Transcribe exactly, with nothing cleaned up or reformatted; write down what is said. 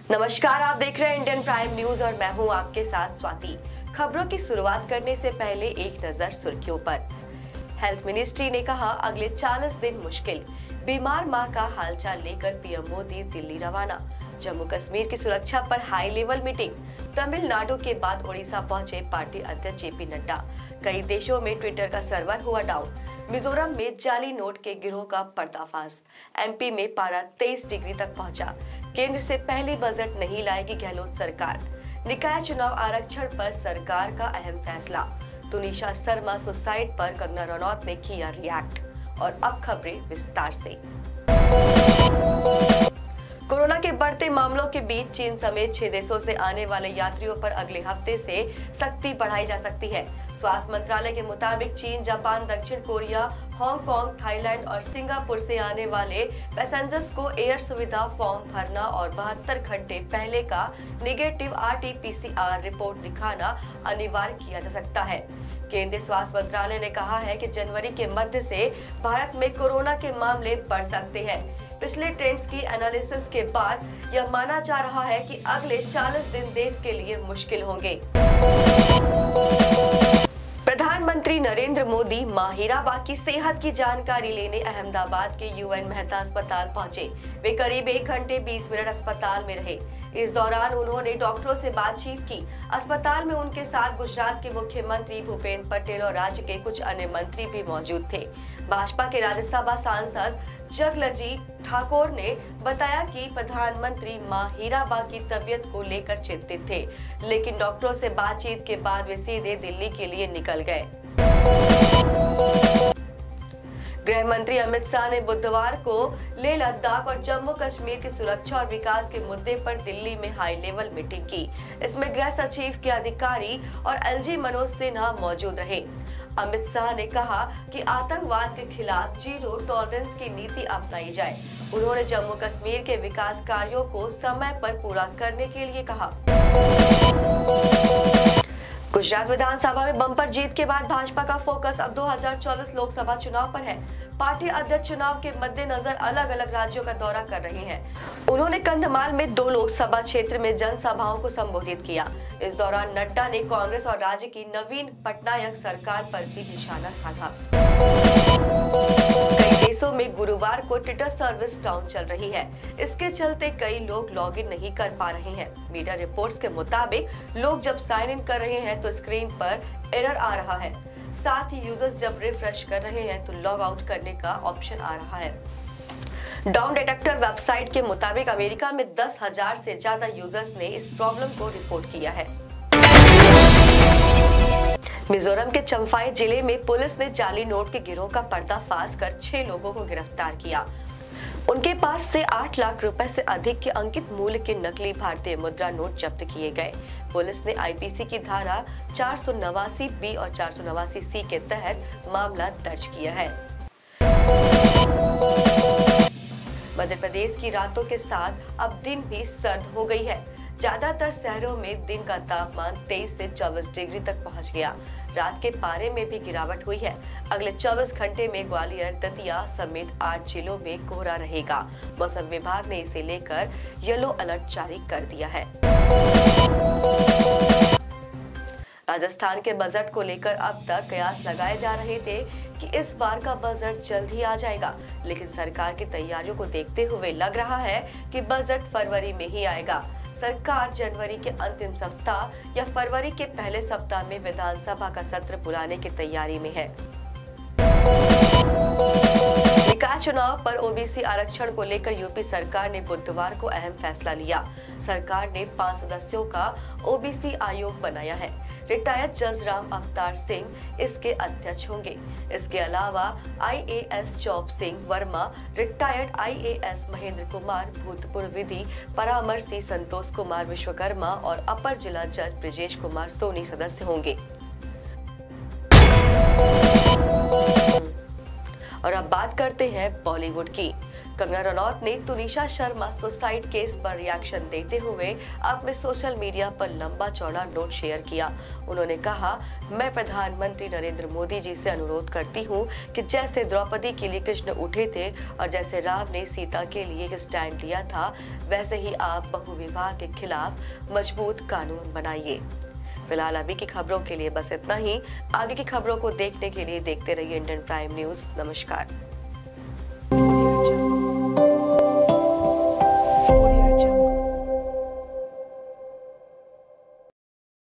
नमस्कार, आप देख रहे हैं इंडियन प्राइम न्यूज और मैं हूं आपके साथ स्वाति। खबरों की शुरुआत करने से पहले एक नजर सुर्खियों पर। हेल्थ मिनिस्ट्री ने कहा अगले चालीस दिन मुश्किल, बीमार मां का हालचाल लेकर पीएम मोदी दिल्ली रवाना। जम्मू कश्मीर की सुरक्षा पर हाई लेवल मीटिंग। तमिलनाडु के बाद ओडिशा पहुंचे पार्टी अध्यक्ष जेपी नड्डा। कई देशों में ट्विटर का सर्वर हुआ डाउन। मिजोरम में जाली नोट के गिरोह का पर्दाफाश। एमपी में पारा तेईस डिग्री तक पहुंचा। केंद्र से पहली बजट नहीं लाएगी गहलोत सरकार। निकाय चुनाव आरक्षण पर सरकार का अहम फैसला। तुनिशा शर्मा सुसाइड पर कंगना रनौत ने किया रिएक्ट। और अब खबरें विस्तार से। कोरोना के बढ़ते मामलों के बीच चीन समेत छह देशों से आने वाले यात्रियों पर अगले हफ्ते से सख्ती बढ़ाई जा सकती है। स्वास्थ्य मंत्रालय के मुताबिक चीन, जापान, दक्षिण कोरिया, हांगकांग, थाईलैंड और सिंगापुर से आने वाले पैसेंजर्स को एयर सुविधा फॉर्म भरना और बहत्तर घंटे पहले का negative R T P C R report दिखाना अनिवार्य किया जा सकता है। केंद्रीय स्वास्थ्य मंत्रालय ने कहा है कि जनवरी के मध्य से भारत में कोरोना के मामले बढ़ सकते हैं। पिछले ट्रेंड्स की एनालिसिस के बाद यह माना जा रहा है कि अगले चालीस दिन देश के लिए मुश्किल होंगे। प्रधानमंत्री नरेंद्र मोदी मां हीराबा की सेहत की जानकारी लेने अहमदाबाद के यूएन मेहता अस्पताल पहुंचे। वे करीब एक घंटे बीस मिनट अस्पताल में रहे। इस दौरान उन्होंने डॉक्टरों से बातचीत की। अस्पताल में उनके साथ गुजरात के मुख्यमंत्री भूपेंद्र पटेल और राज्य के कुछ अन्य मंत्री भी मौजूद थे। भाजपा के राज्यसभा सांसद जगलजीत ठाकुर ने बताया कि प्रधानमंत्री मां हीराबा की तबीयत को लेकर चिंतित थे, लेकिन डॉक्टरों से बातचीत के बाद वे सीधे दिल्ली के लिए निकल गए। गृह मंत्री अमित शाह ने बुधवार को लेह लद्दाख और जम्मू कश्मीर की सुरक्षा और विकास के मुद्दे पर दिल्ली में हाई लेवल मीटिंग की। इसमें गृह सचिव के अधिकारी और एलजी मनोज सिन्हा मौजूद रहे। अमित शाह ने कहा कि आतंकवाद के खिलाफ जीरो टॉलरेंस की नीति अपनाई जाए। उन्होंने जम्मू कश्मीर के विकास कार्यों को समय पर पूरा करने के लिए कहा। गुजरात विधानसभा में बम्पर जीत के बाद भाजपा का फोकस अब दो हज़ार चौबीस लोकसभा चुनाव पर है। पार्टी अध्यक्ष चुनाव के मद्देनजर अलग अलग राज्यों का दौरा कर रही हैं। उन्होंने कंधमाल में दो लोकसभा क्षेत्र में जनसभाओं को संबोधित किया। इस दौरान नड्डा ने कांग्रेस और राज्य की नवीन पटनायक सरकार पर भी निशाना साधा। कई देशों में गुरुवार को ट्विटर सर्विस डाउन चल रही है। इसके चलते कई लोग लॉग इन नहीं कर पा रहे हैं। मीडिया रिपोर्ट्स के मुताबिक लोग जब साइन इन कर रहे हैं तो स्क्रीन पर एरर आ रहा है। साथ ही यूजर्स जब रिफ्रेश कर रहे हैं तो लॉग आउट करने का ऑप्शन आ रहा है। डाउन डिटेक्टर वेबसाइट के मुताबिक अमेरिका में दस हजार से ज्यादा यूजर्स ने इस प्रॉब्लम को रिपोर्ट किया है। मिजोरम के चंफाई जिले में पुलिस ने जाली नोट के गिरोह का पर्दाफाश कर छह लोगों को गिरफ्तार किया। उनके पास से आठ लाख रुपए से अधिक के अंकित मूल्य के नकली भारतीय मुद्रा नोट जब्त किए गए। पुलिस ने आईपीसी की धारा चार सौ नवासी बी और चार सौ नवासी सी के तहत मामला दर्ज किया है। मध्य प्रदेश की रातों के साथ अब दिन भी सर्द हो गई है। ज्यादातर शहरों में दिन का तापमान तेईस से चौबीस डिग्री तक पहुंच गया। रात के पारे में भी गिरावट हुई है। अगले चौबीस घंटे में ग्वालियर, दतिया समेत आठ जिलों में कोहरा रहेगा। मौसम विभाग ने इसे लेकर येलो अलर्ट जारी कर दिया है। राजस्थान के बजट को लेकर अब तक कयास लगाए जा रहे थे कि इस बार का बजट जल्द ही आ जाएगा, लेकिन सरकार की तैयारियों को देखते हुए लग रहा है कि बजट फरवरी में ही आएगा। सरकार जनवरी के अंतिम सप्ताह या फरवरी के पहले सप्ताह में विधानसभा का सत्र बुलाने की तैयारी में है। निकाय चुनाव पर ओबीसी आरक्षण को लेकर यूपी सरकार ने बुधवार को अहम फैसला लिया। सरकार ने पांच सदस्यों का ओबीसी आयोग बनाया है। रिटायर्ड जज राम अवतार सिंह इसके अध्यक्ष होंगे। इसके अलावा आईएएस चौप सिंह वर्मा, रिटायर्ड आईएएस महेंद्र कुमार, भूतपूर्व विधि परामर्शी संतोष कुमार विश्वकर्मा और अपर जिला जज ब्रिजेश कुमार सोनी सदस्य होंगे। और अब बात करते हैं बॉलीवुड की। कंगना रनौत ने तुनिशा शर्मा सुसाइड केस पर रिएक्शन देते हुए अपने सोशल मीडिया पर लंबा चौड़ा नोट शेयर किया। उन्होंने कहा, मैं प्रधानमंत्री नरेंद्र मोदी जी से अनुरोध करती हूं कि जैसे द्रौपदी के लिए कृष्ण उठे थे और जैसे राम ने सीता के लिए एक स्टैंड लिया था, वैसे ही आप बहुविवाह के खिलाफ मजबूत कानून बनाइए। फिलहाल अभी की खबरों के लिए बस इतना ही। आगे की खबरों को देखने के लिए देखते रहिए इंडियन प्राइम न्यूज। नमस्कार।